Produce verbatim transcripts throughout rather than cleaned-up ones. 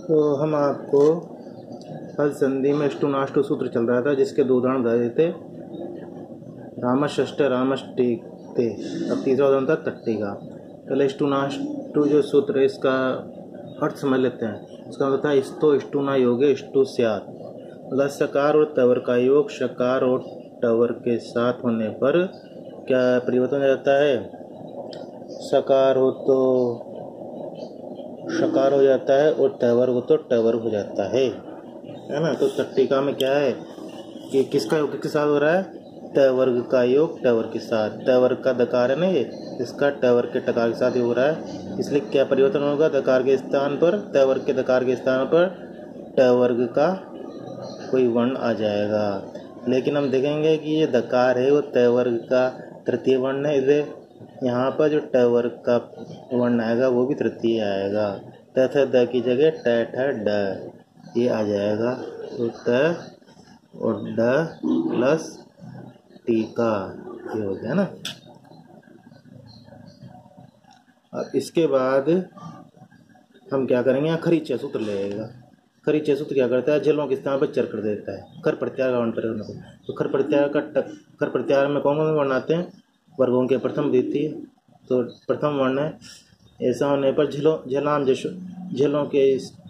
तो हम आपको हल संधि में अष्टुनाष्टु सूत्र चल रहा था, जिसके दो उदाहरण दे थे, रामष्ट रामष्टि थे। अब तीसरा उदाहरण था तट्टी का। पहले अष्टुनाष्टु जो सूत्र है, इसका अर्थ समझ लेते हैं। इसका मतलब था इस्तो इष्टुना योगे इष्टु स्यात्, मतलब सकार और तवर का योग शकार और टवर के साथ होने पर क्या परिवर्तन हो जाता है? सकार हो तो शकार हो जाता है और टवर हो तो टवर हो जाता है, है ना। तो तट्टिका में क्या है कि किसका योग किसके साथ हो रहा है? टवर्ग का योग टवर के साथ। टवर्ग का दकार है ना, ये इसका टवर के टकार के साथ ही हो रहा है, इसलिए क्या परिवर्तन होगा? दकार के स्थान पर, टवर्ग के दकार के स्थान पर टवर्ग का कोई वर्ण आ जाएगा। लेकिन हम देखेंगे कि ये दकार है वो टवर्ग का तृतीय वर्ण है, इसलिए यहाँ पर जो टवर्ग का वर्ण आएगा वो भी तृतीय आएगा। त थ द की जगह ट ठ ड ये आ जाएगा। तो त और ड प्लस टीका ये हो गया ना। अब इसके बाद हम क्या करेंगे? यहाँ खरीचय सूत्र लगेगा। खरीचय सूत्र क्या करता है? जलों के स्थान पर चर कर देता है। खर प्रत्याहार का वर्ण पर, तो खर प्रत्याहार का खर प्रत्याहार में कौन कौन वर्ण आते हैं? वर्गों के प्रथम द्वितीय। तो प्रथम वर्ण है, ऐसा होने पर झलो झलाम जशो झलों के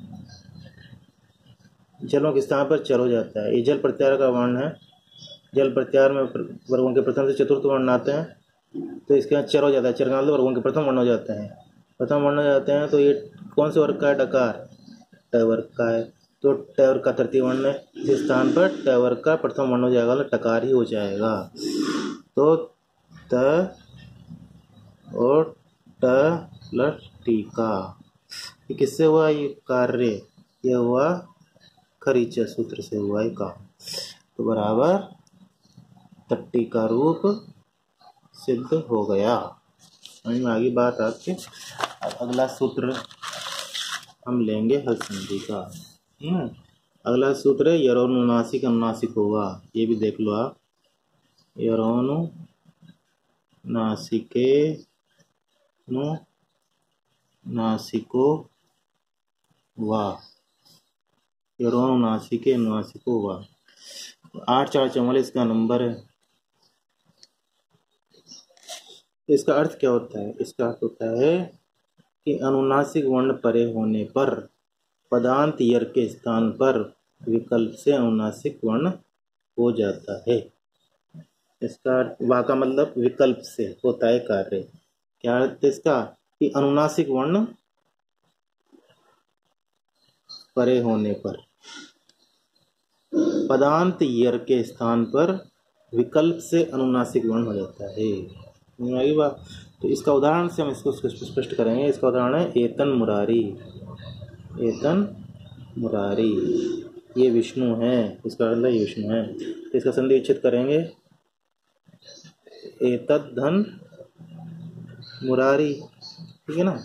जलों के स्थान पर चर हो जाता है। ये जल प्रत्याहार का वर्ण है। जल प्रत्याहार में वर्गों के प्रथम से चतुर्थ वर्ण आते हैं, तो इसके यहाँ चर हो जाता है। चर का मतलब वर्गों के प्रथम वर्ण हो जाते हैं। प्रथम वर्ण हो जाते हैं तो ये कौन से वर्ग का है? डकार ट वर्ग का है। तो ट वर्ग का तृतीय वर्ण है, इस स्थान पर ट वर्ग का प्रथम वर्ण हो जाएगा, तो टकार ही हो जाएगा। तो त और ट प्लस टीका, ये किससे हुआ? ये कार्य ये हुआ खरीचय सूत्र से हुआ ये काम। तो बराबर तट्टी का रूप सिद्ध हो गया। समझ में आगे बात आपके। अब अगला सूत्र हम लेंगे हल संधि का। हम्म अगला सूत्र है यरोनुनासिक अनुनासिक होगा। ये भी देख लो आप। यरोनु नासिके नु नासिको वा, यरोनु नासिके नासिको वा। आठ चार चौवालीस का नंबर है। इसका अर्थ क्या होता है? इसका अर्थ होता है कि अनुनासिक वर्ण परे होने पर पदांत यर के स्थान पर विकल्प से अनुनासिक वर्ण हो जाता है। इसका वा का मतलब विकल्प से होता है कार्य। क्या अर्थ है इसका? कि अनुनासिक वर्ण परे होने पर पदांत यर के स्थान पर विकल्प से अनुनासिक वर्ण हो जाता है। आगे बात। तो इसका उदाहरण से हम इसको स्पष्ट करेंगे। इसका उदाहरण है एतन मुरारी। एतन मुरारी ये विष्णु है, इसका मतलब ये विष्णु है। तो इसका संधि विच्छेद करेंगे। एतद धन मुरारी, ठीक है ना।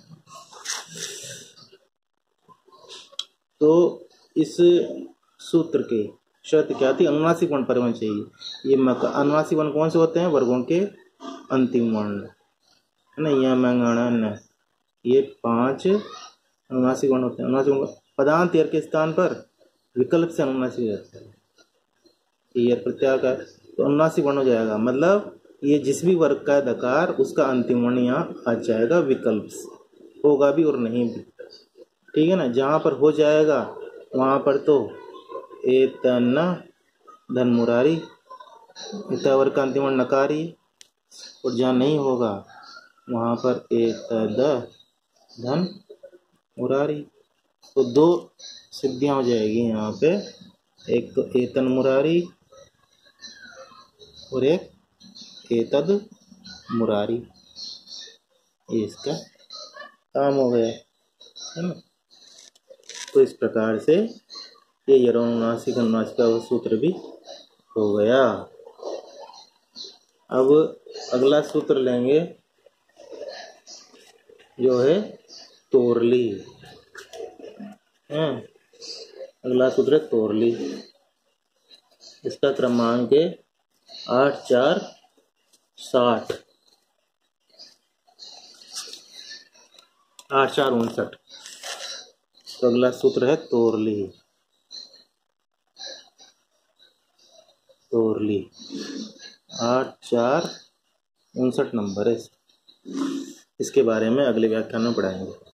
तो इस सूत्र के शर्त क्या थी? अनुनासिक वर्ण पर होना चाहिए। ये अनुनासिक वर्ण कौन से होते हैं? वर्गों के अंतिम वर्ण, है ना। यह मंगण ये पांच अनुनासिक वर्ण होते हैं। अनुनासिक वर्ण पदांत यर के स्थान पर विकल्प से अनुनासिक रहता है। यर प्रत्याहार का तो अनुनासिक वर्ण हो जाएगा। मतलब ये जिस भी वर्ग का दकार उसका अंतिम वर्ण यहाँ आ जाएगा विकल्प से, होगा भी और नहीं भी, ठीक है ना। जहाँ पर हो जाएगा वहाँ पर तो एतन धन मुरारी इतना वर्ग का अंतिम वर्ण नकारी, और जहाँ नहीं होगा वहाँ पर एतद धन मुरारी। तो दो सिद्धियाँ हो जाएगी यहाँ पे, एक तो एतन मुरारी और एक एतद मुरारी। ये इसका काम हो गया, है ना। तो इस प्रकार से ये यरोनुनासिक अनुनासिक का सूत्र भी हो गया। अब अगला सूत्र लेंगे जो है तोरली। है अगला सूत्र है तोरली। इसका क्रमांक है आठ चार साठ आठ चार उनसठ। तो अगला सूत्र है तोरली। तोरली आठ चार उनसठ नंबर है। इसके बारे में अगले व्याख्यान में पढ़ाएंगे।